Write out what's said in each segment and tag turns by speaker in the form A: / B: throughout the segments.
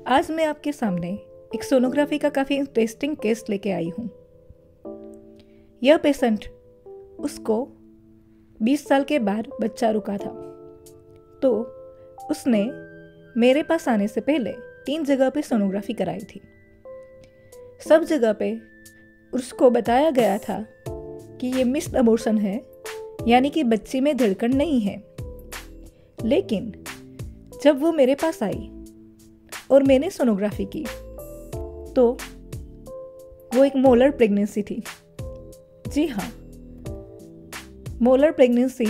A: आज मैं आपके सामने एक सोनोग्राफी का काफ़ी इंटरेस्टिंग केस लेके आई हूँ। यह पेशेंट उसको 20 साल के बाद बच्चा रुका था, तो उसने मेरे पास आने से पहले 3 जगह पे सोनोग्राफी कराई थी। सब जगह पे उसको बताया गया था कि ये मिस्ड अबॉर्शन है, यानी कि बच्ची में धड़कन नहीं है। लेकिन जब वो मेरे पास आई और मैंने सोनोग्राफी की तो वो एक मोलर प्रेगनेंसी थी। जी हाँ, मोलर प्रेगनेंसी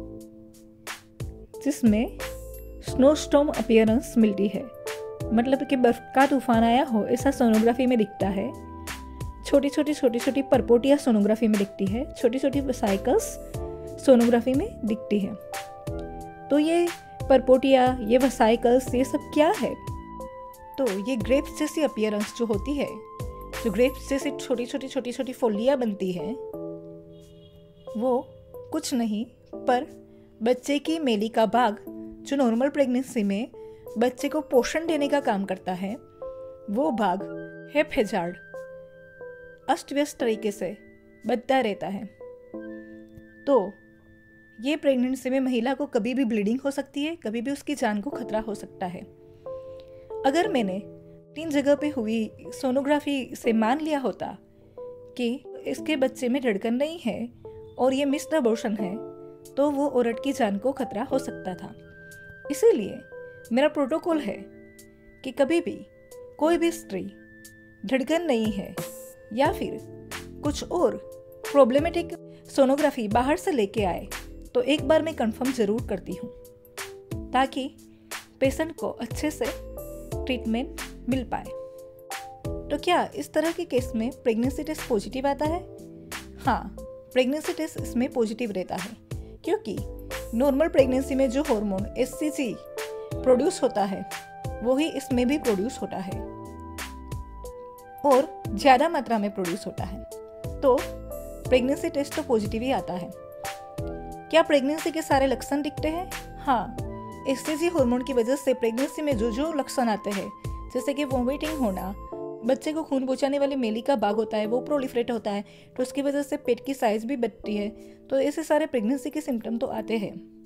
A: जिसमें स्नोस्टॉर्म अपीयरेंस मिलती है, मतलब कि बर्फ का तूफान आया हो ऐसा सोनोग्राफी में दिखता है। छोटी छोटी परपोटियाँ सोनोग्राफी में दिखती है, छोटी छोटी वेसिकल्स सोनोग्राफी में दिखती है। तो ये परपोटिया, ये वेसिकल्स, ये सब क्या है? तो ये ग्रेप्स जैसी अपीयरेंस जो होती है, जो ग्रेप्स जैसी छोटी छोटी फोलियाँ बनती है, वो कुछ नहीं पर बच्चे की मेली का भाग जो नॉर्मल प्रेगनेंसी में बच्चे को पोषण देने का काम करता है, वो भाग हैप्पैजार्ड अस्त व्यस्त तरीके से बढ़ता रहता है। तो ये प्रेगनेंसी में महिला को कभी भी ब्लीडिंग हो सकती है, कभी भी उसकी जान को खतरा हो सकता है। अगर मैंने 3 जगह पे हुई सोनोग्राफी से मान लिया होता कि इसके बच्चे में धड़कन नहीं है और ये मिस्ड अबॉर्शन है, तो वो औरत की जान को खतरा हो सकता था। इसीलिए मेरा प्रोटोकॉल है कि कभी भी कोई भी स्त्री धड़कन नहीं है या फिर कुछ और प्रॉब्लमेटिक सोनोग्राफी बाहर से लेके आए तो एक बार मैं कंफर्म जरूर करती हूँ, ताकि पेशेंट को अच्छे से ट्रीटमेंट मिल पाए। तो क्या इस तरह के केस में प्रेगनेंसी टेस्ट पॉजिटिव आता है? हाँ, प्रेगनेंसी टेस्ट इसमें पॉजिटिव रहता है, क्योंकि नॉर्मल प्रेगनेंसी में जो हार्मोन HCG प्रोड्यूस होता है वो ही इसमें भी प्रोड्यूस होता है और ज़्यादा मात्रा में प्रोड्यूस होता है। तो प्रेगनेंसी टेस्ट तो पॉजिटिव ही आता है। क्या प्रेगनेंसी के सारे लक्षण दिखते हैं? हाँ, HCG हार्मोन की वजह से प्रेगनेंसी में जो लक्षण आते हैं, जैसे कि वॉमिटिंग होना, बच्चे को खून पहुंचाने वाली मेली का भाग होता है वो प्रोलिफरेट होता है, तो उसकी वजह से पेट की साइज भी बढ़ती है, तो ऐसे सारे प्रेगनेंसी के सिम्टम तो आते हैं।